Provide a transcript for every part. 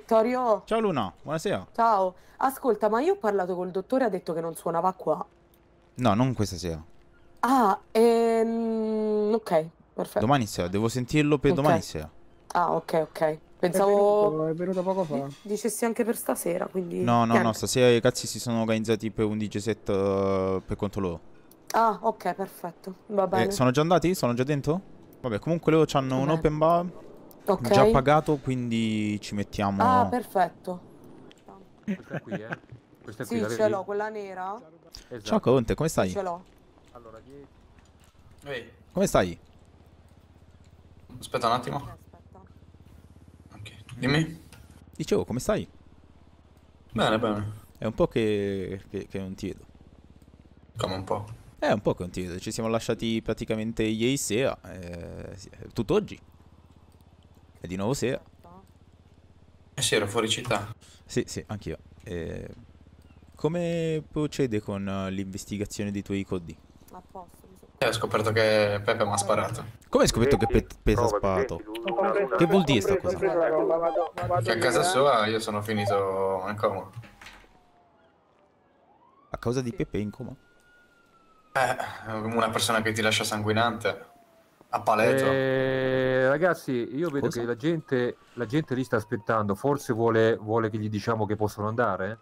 Vittorio, Ciao Luna, buonasera. ciao. Ascolta, ma io ho parlato col dottore e ha detto che non suonava qua. No, non questa sera. Ah, ok, perfetto. Domani sera, devo sentirlo per Ok. domani sera. Ah, ok, ok. Pensavo È venuto poco fa. dicessi anche per stasera, quindi No, niente. stasera i ragazzi si sono organizzati per un DJ set per conto loro. Ah, ok, perfetto. Va bene. Sono già andati? Sono già dentro? Vabbè, comunque loro hanno Va un bene. open bar Ok. già pagato, quindi ci Ah, mettiamo... perfetto. Questa qui, eh? Questa qui Sì, la ce vedi? l'ho, quella nera. Ciao Esatto. Caronte, come Sì, stai? ce l'ho. Allora, 10. Ehi, Come stai? aspetta un attimo. Aspetta. Ok, dimmi. Dicevo, come stai? Bene, bene. È un po' che non ti vedo. Come un po'. È un po' che non ti vedo. Ci siamo lasciati praticamente ieri sera. Tutt'oggi. È di nuovo sera. Aspetta. Eh sì, ero fuori città. Sì, anch'io. Come procede con l'investigazione dei tuoi codi? A posto, mi sono... E ho scoperto che Pepe mi ha sparato. Come hai scoperto che Pesa ha sparato? Che vuol dire sta cosa? Che a casa sua io sono finito in coma. A causa di Pepe in coma? Una persona che ti lascia sanguinante. A paleto. Ragazzi, io vedo Cosa? che la gente lì sta aspettando. Forse vuole che gli diciamo che possono andare?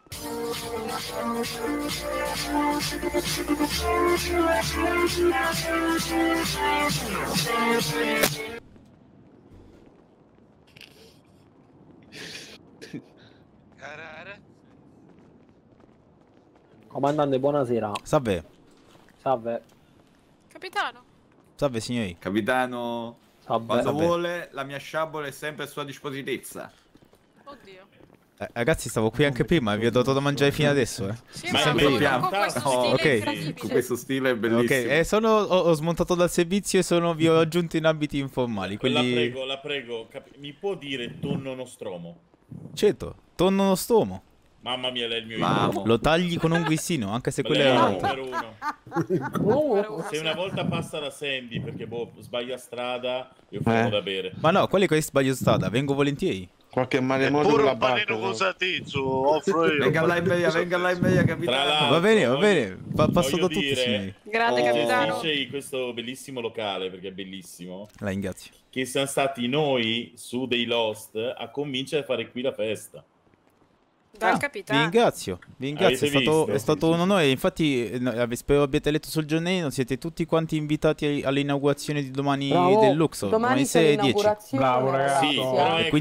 Comandante, buonasera. Salve, Salve. Capitano, salve signori. Capitano, Salve. quando Vabbè. vuole la mia sciabola è sempre a sua disposizione. oddio. Ragazzi, stavo qui anche prima e vi ho dato da mangiare fino adesso, Sì, Ma ma sempre con piano. questo Oh, stile ok. incredibile. Con questo stile è Ok, bellissimo. ho smontato dal servizio e vi ho aggiunto in abiti informali, quindi... La prego, mi può dire tonno nostromo? Certo, tonno uno stomo. Mamma mia, lei è il mio idolo. Vamo. Lo tagli con un guissino, anche se quello Lei è è un il altro. numero uno. Se una volta passa da Sandy perché sbaglia strada, io fermo da bere. Ma no, quelli che sbaglio strada, vengo volentieri. Qualche malemodo con la barca. Offro io. Venga là in media, Tra capitano. l'altro, Va bene, passo voglio da tutti, dire- signori. Grande Oh. capitano. gestisce questo bellissimo locale, perché è bellissimo, La ringrazio. che siamo stati noi su dei Lost a convincere a fare qui la festa. Dal Vi capitano. ringrazio, Avete visto? è stato un onore. Infatti, spero abbiate letto sul giornalino. Siete tutti quanti invitati all'inaugurazione di domani Bravo. del Luxor. Domani c'è 6 e 10. l'inaugurazione. Bravo, ragazzi. Sì, ragazzi, però eh. ecco, quindi-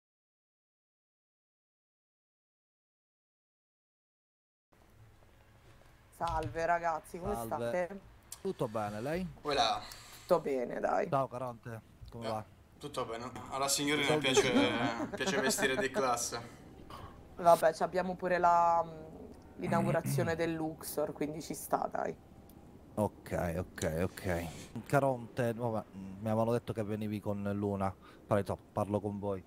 Salve ragazzi, come Salve. state? Tutto bene, lei? Quella. Tutto bene, dai. Ciao Caronte, come va? Tutto bene. Alla signorina piace vestire di classe. Vabbè, abbiamo pure l'inaugurazione del Luxor, quindi ci sta, dai. Ok. Caronte, vabbè, mi avevano detto che venivi con Luna. Parlo con voi.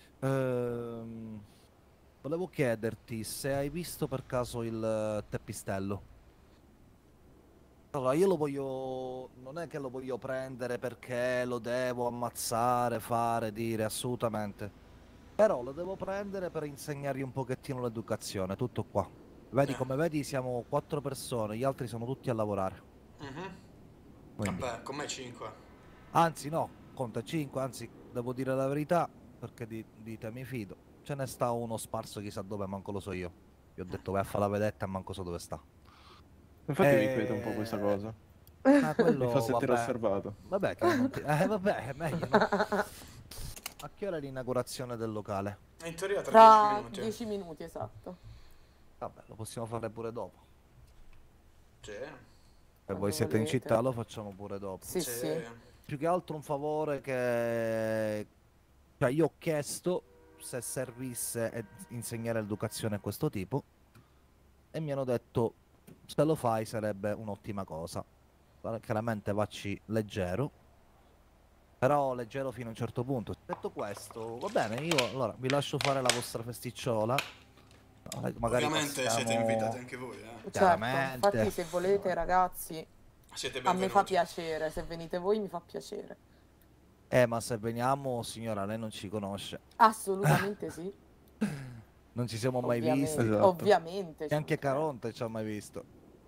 Volevo chiederti se hai visto per caso il teppistello. Allora, io lo voglio... non è che lo voglio prendere perché lo devo ammazzare, fare, dire, assolutamente. Però lo devo prendere per insegnargli un pochettino l'educazione, tutto qua. Vedi, come vedi siamo 4 persone, gli altri sono tutti a lavorare. Quindi. Vabbè, con me 5. Anzi no, conta 5, anzi devo dire la verità, perché di te mi fido. Ce ne sta uno sparso chissà dove, manco lo so io. Gli ho detto vai a fare la vedetta e manco so dove sta. Infatti mi inquieta un po' questa cosa. Ah, quello, Mi fa sentire vabbè. osservato. Vabbè, che non ti... vabbè, è meglio. No? A che ora è l'inaugurazione del locale? In teoria tra Tra 10 minuti. 10 minuti, esatto. Vabbè, lo possiamo fare pure dopo. Sì. Se Quando voi siete in volete. città lo facciamo pure dopo. Sì, sì. Più che altro un favore che... Cioè io ho chiesto se servisse insegnare educazione a questo tipo e mi hanno detto se lo fai sarebbe un'ottima cosa. Chiaramente vacci leggero, però leggero fino a un certo punto. Detto questo, va bene, io allora vi lascio fare la vostra festicciola. Magari Ovviamente passiamo- siete invitati anche voi, Certo, Chiaramente. infatti se volete ragazzi, Siete a me fa benvenuti. piacere, se venite voi mi fa piacere. Ma se veniamo, signora, lei non ci conosce. Assolutamente sì. Non ci siamo mai Ovviamente, visti. Esatto. ovviamente. E anche Caronte ci ha mai visto.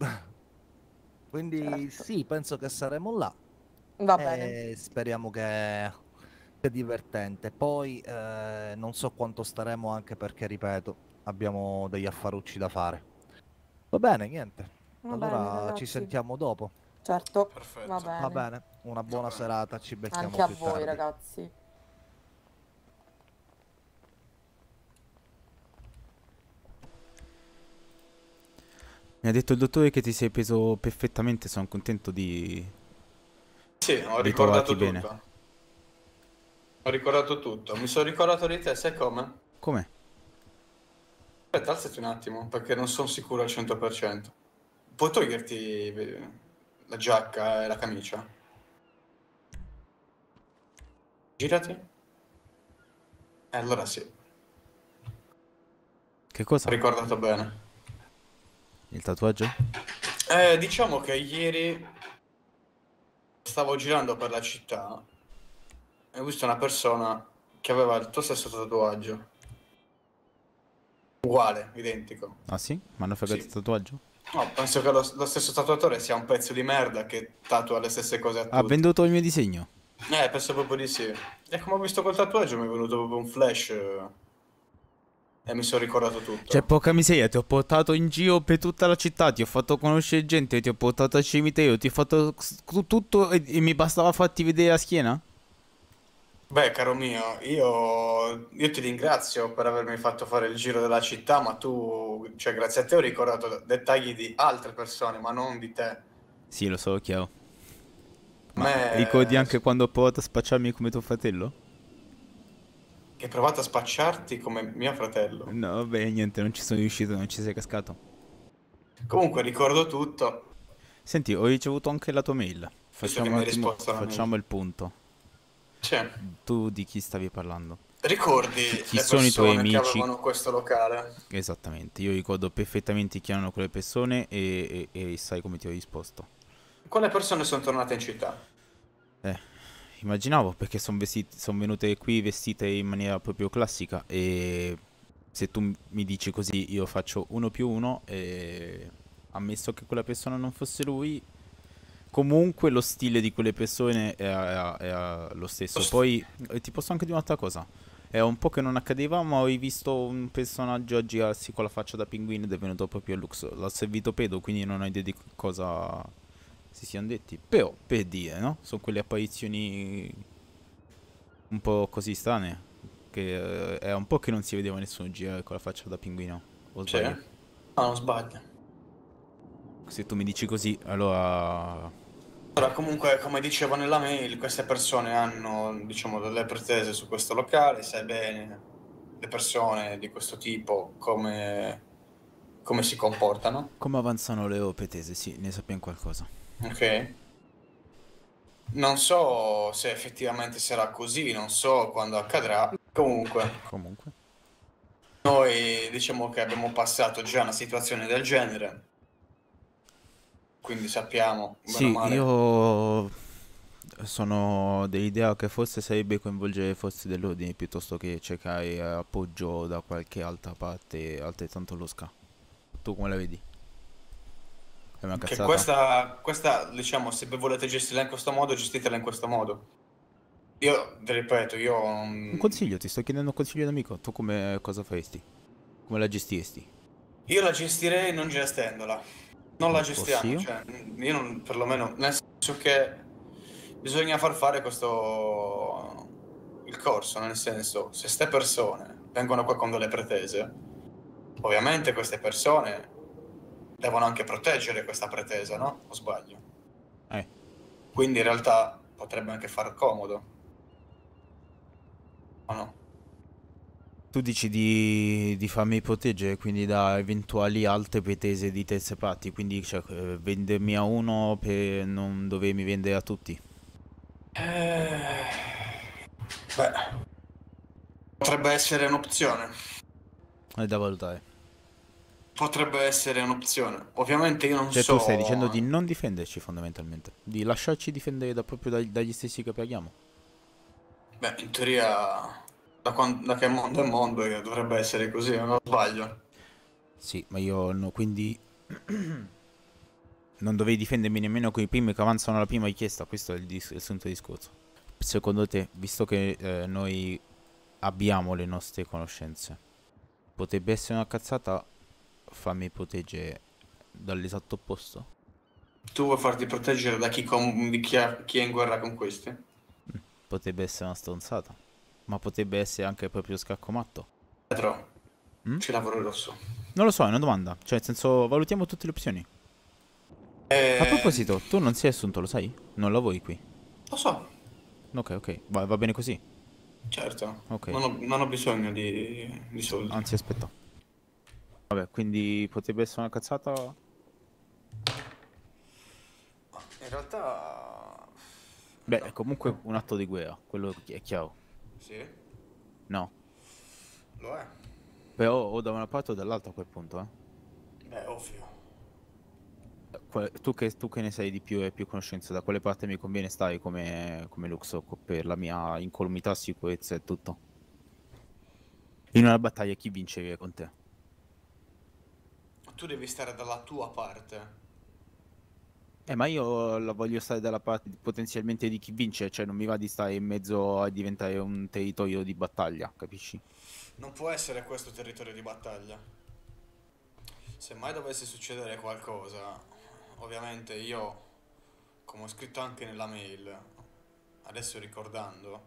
Quindi Certo. sì, penso che saremo là. Va bene. E speriamo che sia divertente. Poi non so quanto staremo, anche perché, ripeto, abbiamo degli affarucci da fare. Va bene, niente. Va Allora bene, ragazzi. ci sentiamo dopo. Certo, Perfetto. va bene. Va bene, una buona bene. serata, ci becchiamo Anche a più voi, tardi. ragazzi. Mi ha detto il dottore che ti sei preso perfettamente, sono contento di... Sì, ho Di ricordato trovarti tutto. bene. Ho ricordato tutto. Mi sono ricordato di te, sai come? Come? Aspetta, alzati un attimo, perché non sono sicuro al 100%. Puoi toglierti la giacca e la camicia? Girati. Allora sì, Che cosa? ho ricordato bene. Il tatuaggio? Diciamo che ieri stavo girando per la città e ho visto una persona che aveva il tuo stesso tatuaggio. Uguale, identico. Ah sì? Mi hanno fregato Sì. il tatuaggio? No, penso che lo stesso tatuatore sia un pezzo di merda che tatua le stesse cose a Ha tutti. venduto il mio disegno? Penso proprio di sì. E come ho visto quel tatuaggio mi è venuto proprio un flash e mi sono ricordato tutto. Cioè, poca miseria, ti ho portato in giro per tutta la città, ti ho fatto conoscere gente, ti ho portato al cimitero, ti ho fatto tutto e mi bastava farti vedere la schiena? Beh, caro mio, io ti ringrazio per avermi fatto fare il giro della città, ma tu, cioè, grazie a te ho ricordato dettagli di altre persone, ma non di te. Sì, lo so, chiaro. A Ma me- ricordi anche quando ho provato a spacciarmi come tuo fratello? Che hai provato a spacciarti come mio fratello. No, vabbè, niente, non ci sono riuscito, non ci sei cascato. Comunque ricordo tutto. Senti, ho ricevuto anche la tua mail. che Facciamo mi un hai attimo, risposto alla mail. facciamo il punto. Cioè, Tu di chi stavi parlando? ricordi Chi le sono i tuoi persone che amici? avevano questo locale? Esattamente, io ricordo perfettamente chi erano quelle persone e sai come ti ho risposto. Quale persone sono tornate in città? Immaginavo perché sono venute qui vestite in maniera proprio classica e se tu mi dici così io faccio 1+1 e ammesso che quella persona non fosse lui, comunque lo stile di quelle persone era lo stesso. Poi ti posso anche dire un'altra cosa. È un po' che non accadeva, ma ho rivisto un personaggio a girarsi con la faccia da pinguino ed è venuto proprio a Lux. L'ha servito pedo, quindi non ho idea di cosa si siano detti. Però, per dire, no? Sono quelle apparizioni un po' così strane. Che è un po' che non si vedeva nessuno girare con la faccia da pinguino. O Sì? sbaglio? No, non sbaglio. Se tu mi dici così, allora... Allora, comunque, come dicevo nella mail, queste persone hanno, diciamo, delle pretese su questo locale, sai bene, le persone di questo tipo come si comportano, Come avanzano le loro pretese? Sì, ne sappiamo qualcosa. ok? Non so se effettivamente sarà così, non so quando accadrà. Comunque, Comunque. noi diciamo che abbiamo passato già una situazione del genere, quindi sappiamo, bene o Sì, male. io sono dell'idea che forse sarebbe coinvolgere le forze dell'ordine piuttosto che cercare appoggio da qualche altra parte altrettanto losca. Tu come la vedi? È una Che cazzata? questa, diciamo, se volete gestirla in questo modo, gestitela in questo modo. Io, ti ripeto, io... Un consiglio, ti sto chiedendo un consiglio d'amico. Tu come cosa faresti? Come la gestiresti? Io la gestirei non gestendola. Non la gestiamo, Ossia? cioè, io non, perlomeno, nel senso che bisogna far fare il corso, nel senso, se ste persone vengono qua con delle pretese, ovviamente queste persone devono anche proteggere questa pretesa, no? O sbaglio? Quindi in realtà potrebbe anche far comodo. O no? Tu dici di farmi proteggere, quindi da eventuali altre pretese di terze parti, quindi cioè, vendermi a uno per non dovermi vendere a tutti. Beh, potrebbe essere un'opzione. È da valutare. Potrebbe essere un'opzione. Ovviamente io non Cioè so... tu stai dicendo di non difenderci fondamentalmente, di lasciarci difendere proprio dagli stessi che paghiamo. Beh, in teoria Da che mondo è mondo dovrebbe essere così, non sbaglio. Sì, ma io no, quindi non dovevi difendermi nemmeno con i primi che avanzano alla prima richiesta. Questo è il punto di discorso. Secondo te, visto che noi abbiamo le nostre conoscenze, potrebbe essere una cazzata farmi proteggere dall'esatto opposto? Tu vuoi farti proteggere da chi è in guerra con questi? Potrebbe essere una stronzata, ma potrebbe essere anche proprio scacco matto. Pietro, ci lavoro rosso. Non lo so, è una domanda. Cioè, nel senso, valutiamo tutte le opzioni. A proposito, tu non sei assunto, lo sai? Non lavori qui. Lo so. Ok, va bene così. Certo. Ok. Non ho bisogno di soldi. Anzi, aspetta. Vabbè, quindi potrebbe essere una cazzata? In realtà... Beh, è comunque un atto di guerra, quello è chiaro. Sì, No. lo è. Però o da una parte o dall'altra a quel punto, Beh, ovvio. Tu che ne sai di più e più conoscenza, da quale parte mi conviene stare come Luxor per la mia incolumità, sicurezza e tutto? In una battaglia chi vince con te? Tu devi stare dalla tua parte. Ma io la voglio stare dalla parte potenzialmente di chi vince, cioè non mi va di stare in mezzo a diventare un territorio di battaglia, capisci? Non può essere questo territorio di battaglia. Se mai dovesse succedere qualcosa, ovviamente io, come ho scritto anche nella mail, adesso ricordando,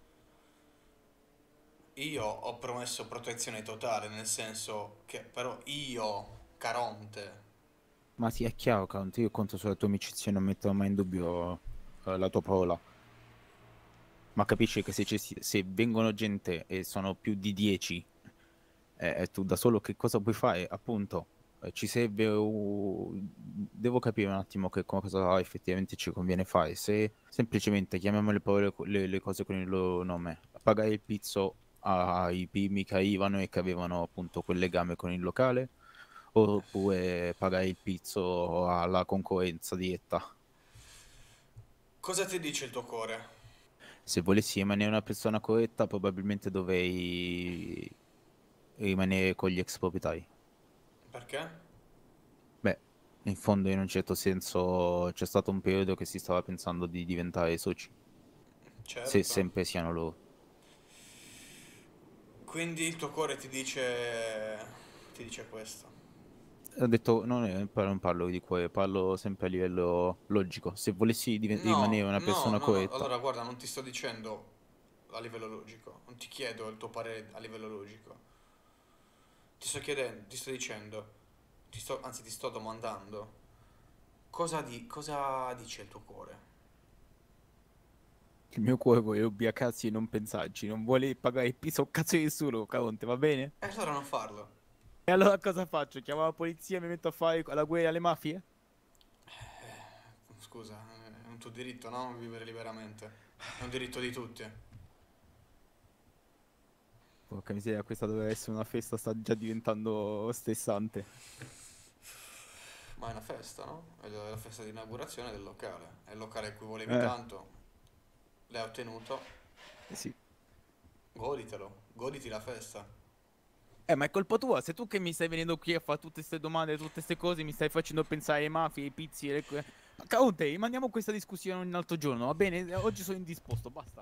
io ho promesso protezione totale, nel senso che però io, Caronte... Ma sì, è chiaro, Count, io conto sulla tua amicizia e non metto mai in dubbio la tua parola. Ma capisci che se vengono gente e sono più di 10, tu da solo che cosa puoi fare? Appunto, ci serve devo capire un attimo che cosa effettivamente ci conviene fare. Se semplicemente chiamiamo le cose con il loro nome, pagare il pizzo ai primi che arrivano e che avevano appunto quel legame con il locale, oppure pagare il pizzo alla concorrenza diretta. Cosa ti dice il tuo cuore? Se volessi rimanere una persona corretta, probabilmente dovrei rimanere con gli ex proprietari. Perché? Beh, in fondo in un certo senso c'è stato un periodo che si stava pensando di diventare soci. Certo. Se sempre siano loro. Quindi il tuo cuore ti dice questo. Ho detto, non parlo di cuore, parlo sempre a livello logico. Se volessi rimanere una persona corretta... Allora guarda, non ti sto dicendo a livello logico, non ti chiedo il tuo parere a livello logico. Ti sto dicendo, anzi ti sto domandando, cosa dice il tuo cuore? Il mio cuore vuole ubriacarsi e non pensarci, non vuole pagare il piso un cazzo di nessuno, Caronte, va bene? E allora non farlo. E allora cosa faccio? Chiamo la polizia e mi metto a fare la guerra alle mafie? Scusa, è un tuo diritto, no? Vivere liberamente. È un diritto di tutti. Porca miseria, questa doveva essere una festa, sta già diventando stressante. Ma è una festa, no? È la festa di inaugurazione del locale. È il locale a cui volevi tanto. L'hai ottenuto. Sì. Goditelo, goditi la festa. Ma è colpa tua, se tu che mi stai venendo qui a fare tutte queste domande, tutte queste cose, mi stai facendo pensare ai mafie, ai pizzi, Caronte, rimandiamo questa discussione un altro giorno, va bene? Oggi sono indisposto, basta.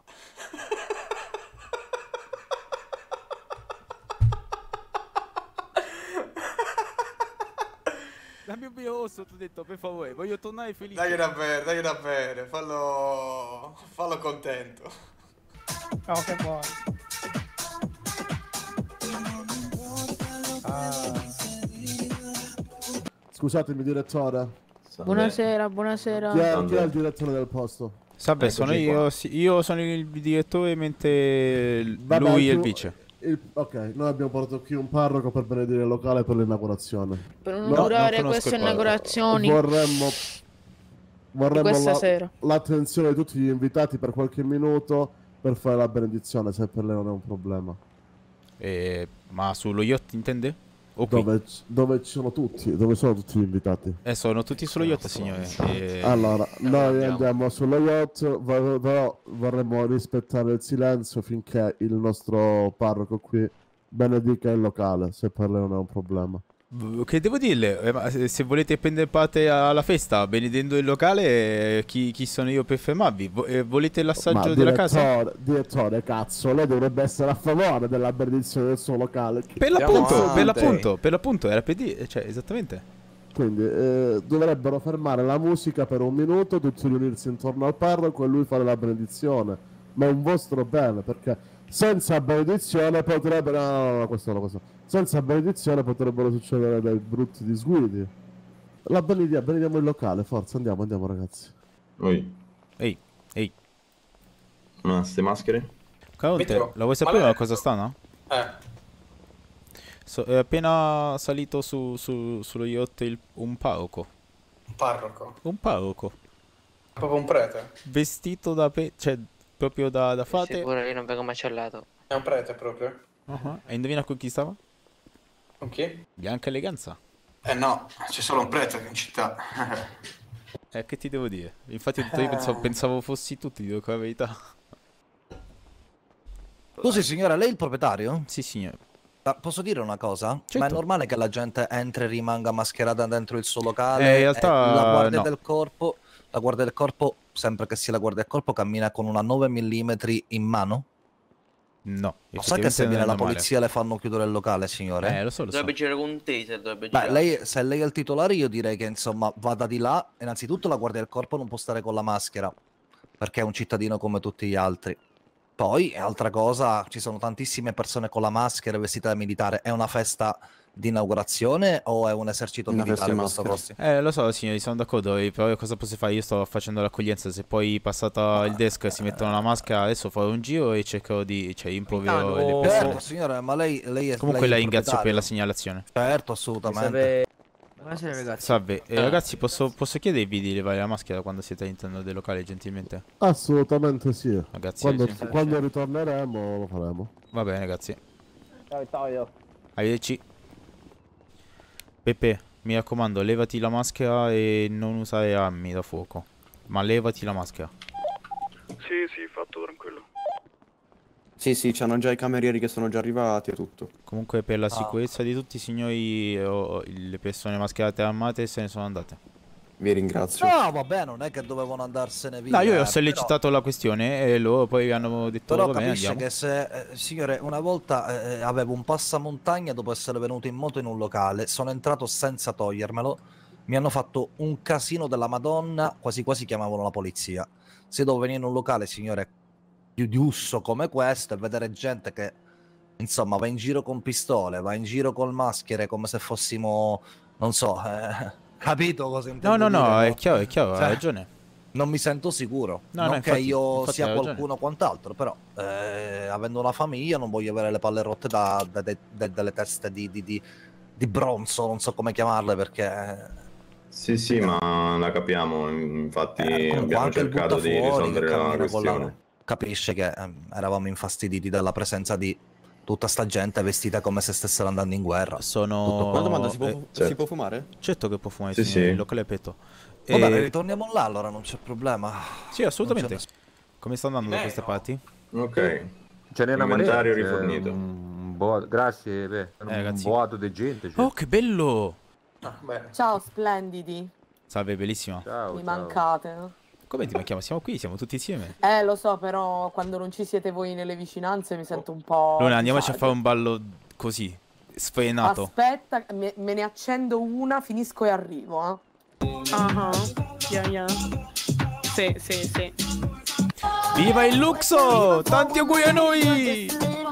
Dammi un vino rosso, ti ho detto, per favore, voglio tornare felice. Dai da bere, fallo contento. Oh, che buono. Scusatemi direttore. Buonasera. Chi è il direttore del posto? Salve, sono io, io sono il direttore mentre lui è il vice. Ok, noi abbiamo portato qui un parroco per benedire il locale per l'inaugurazione. Per inaugurare queste inaugurazioni Vorremmo questa sera. l'attenzione di tutti gli invitati per qualche minuto per fare la benedizione, se per lei non è un problema. Ma sullo yacht intende? O qui. Dove ci sono tutti? Dove sono tutti gli invitati? Sono tutti sullo yacht, signore. Allora, noi andiamo sullo yacht, però vorremmo rispettare il silenzio finché il nostro parroco qui benedica il locale, se per lei non è un problema. Che devo dirle? Ma se volete prendere parte alla festa benedendo il locale, chi sono io per fermarvi? Volete l'assaggio della casa? Direttore, cazzo, lei dovrebbe essere a favore della benedizione del suo locale. Per l'appunto, era per dire, cioè, esattamente. Quindi dovrebbero fermare la musica per 1 minuto, tutti riunirsi intorno al parroco e lui fare la benedizione. Ma è un vostro bene, perché senza benedizione potrebbero... No, questa è una cosa. Senza benedizione potrebbero succedere dei brutti disguidi. Benediamo il locale, forza, andiamo ragazzi. Ehi. Ma ste maschere? Caronte, la vuoi sapere una cosa strana? È appena salito sullo yacht un parroco. Un parroco? Un parroco. Proprio un prete? Vestito da cioè proprio da fate. Sicuro io non vengo macellato. È un prete proprio? E indovina con chi stava? Con chi? Bianca Eleganza. No, c'è solo un prete in città. Che ti devo dire? Infatti io pensavo fossi tu, ti dico la verità. Scusi signora, lei è il proprietario? Sì signore. Posso dire una cosa? Certo. Ma è normale che la gente entri e rimanga mascherata dentro il suo locale? In realtà la guardia no. del corpo, sempre che sia la guardia del corpo, cammina con una 9 mm in mano? No. Lo sa che se viene la polizia le fanno chiudere il locale, signore? Lo so. Dovrebbe girare con un taser, dovrebbe Beh, girare. se lei è il titolare, io direi che insomma vada di là. Innanzitutto la guardia del corpo non può stare con la maschera, perché è un cittadino come tutti gli altri. Poi, altra cosa, ci sono tantissime persone con la maschera vestite da militare. È una festa di inaugurazione o è un esercito militare questo prossimo? Lo so signori, sono d'accordo, però cosa posso fare? Io sto facendo l'accoglienza, se poi passata il desk si mettono la maschera, adesso farò un giro e cercherò di... cioè improvviso le persone. Certo signore, ma lei è... Comunque lei la ringrazio per la segnalazione. Certo, assolutamente. Buonasera ragazzi. Salve, ragazzi posso chiedervi di levare la maschera quando siete all'interno del locale gentilmente? Assolutamente sì. Grazie. Quando ritorneremo lo faremo. Va bene, grazie. Ciao. Arrivederci. Peppe, mi raccomando, levati la maschera e non usare armi da fuoco. Ma levati la maschera. Sì, fatto, tranquillo. Sì, c'hanno già i camerieri che sono già arrivati e tutto. Comunque per la sicurezza di tutti i signori, le persone mascherate e armate se ne sono andate. Vi ringrazio. No, vabbè, non è che dovevano andarsene via. No, io ho sollecitato la questione e loro poi hanno detto Però va bene, capisce andiamo. che se, signore, una volta avevo un passamontagna dopo essere venuto in moto in un locale, sono entrato senza togliermelo, mi hanno fatto un casino della Madonna, quasi quasi chiamavano la polizia. Se devo venire in un locale, signore, più di lusso come questo e vedere gente che, insomma, va in giro con pistole, va in giro con maschere come se fossimo, non so, capito cosa intendo dire? No, è chiaro, Cioè, ha ragione. Non mi sento sicuro, non infatti, che io infatti sia hai ragione. qualcuno o quant'altro, però avendo una famiglia non voglio avere le palle rotte delle teste di bronzo, non so come chiamarle perché... Sì, ma la capiamo, infatti abbiamo anche il cercato di buttafuori che risolvere la cammina con la- questione. Capisce che eravamo infastiditi dalla presenza di tutta sta gente vestita come se stessero andando in guerra. Sono... Una domanda, si certo. può fumare? Certo che può fumare, Sì, signori, sì. il locale è aperto. Va bene, ritorniamo là allora, non c'è problema. Sì, assolutamente. Non c'è Come sta andando da queste parti? Ok. Ce n'è una Inventario marea, rifornito. Grazie, un ragazzi. boato di gente. Cioè. Oh, che bello! Ciao splendidi, Salve, bellissima. Ciao, mi mancate. Come ti manchiamo? Siamo qui, siamo tutti insieme. Lo so, però quando non ci siete voi nelle vicinanze mi sento un po'... Luna, andiamoci a disagio. fare un ballo così, sfrenato. Aspetta, me ne accendo una, finisco e arrivo, Yeah. Sì. Viva il Luxo! Tanti auguri a noi!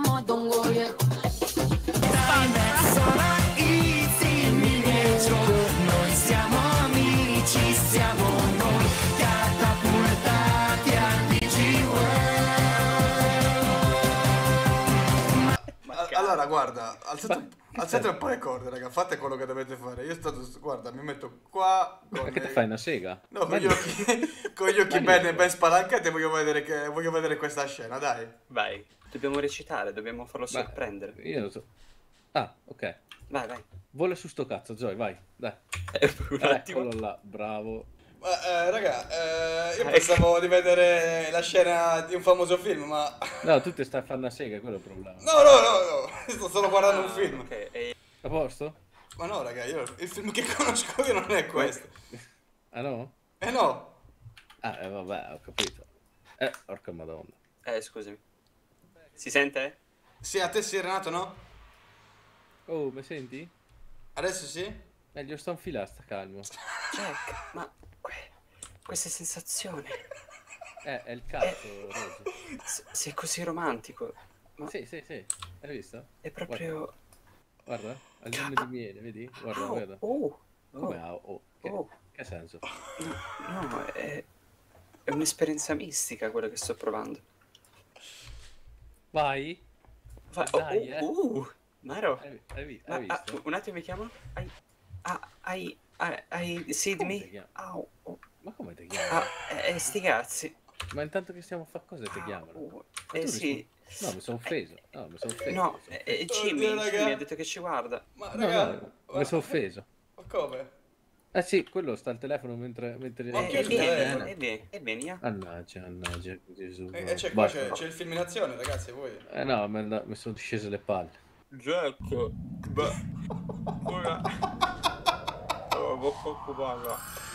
Noi siamo amici, siamo noi catapultati al Allora, guarda, alzate un po' le corde, raga, fate quello che dovete fare. Io guarda, mi metto qua. Ma che te fai, una sega? No, con gli occhi ben spalancati e voglio vedere questa scena, dai. Vai, dobbiamo recitare, dobbiamo farlo sorprendere. Io non so. Ah, ok. Vai, vai. Vola su sto cazzo, Zoe, vai, dai. Un attimo. Eccolo là, bravo. Ma, raga, io pensavo di vedere la scena di un famoso film, ma... No, tu ti stai a fare una sega, quello è il problema. No, sto solo guardando un film. Ok, A posto? Ma no, raga, io il film che conosco io non è questo. Ah no? No. Ah, vabbè, ho capito. Porca madonna. Scusami. Si sente? Sì, a te sì, Renato, no? Oh, mi senti? Adesso sì? Meglio sto infilando, sta calmo. Jack, ma questa sensazione... È il cazzo, Rose. Sei così romantico. Ma... Sì, hai visto? È proprio... Guarda, al nome di miele, vedi? Guarda, guarda. Come che senso? No, è un'esperienza mistica quella che sto provando. Vai. Dai, Maro. Hai visto? Un attimo, mi chiamo? Hai seen me? Ma come ti chiami? Sti cazzi. Ma intanto che stiamo a fare cosa ti chiamano? Sì. No, mi sono offeso. No, Jimmy ha detto che ci guarda. Ma No, mi sono offeso. Ma come? Sì, quello sta al telefono mentre... Vieni. Mannaggia, Gesù. C'è qua, c'è il film in azione, ragazzi, voi. No, mi sono scese le palle. Jack, beh, ora... Oh, occuparla.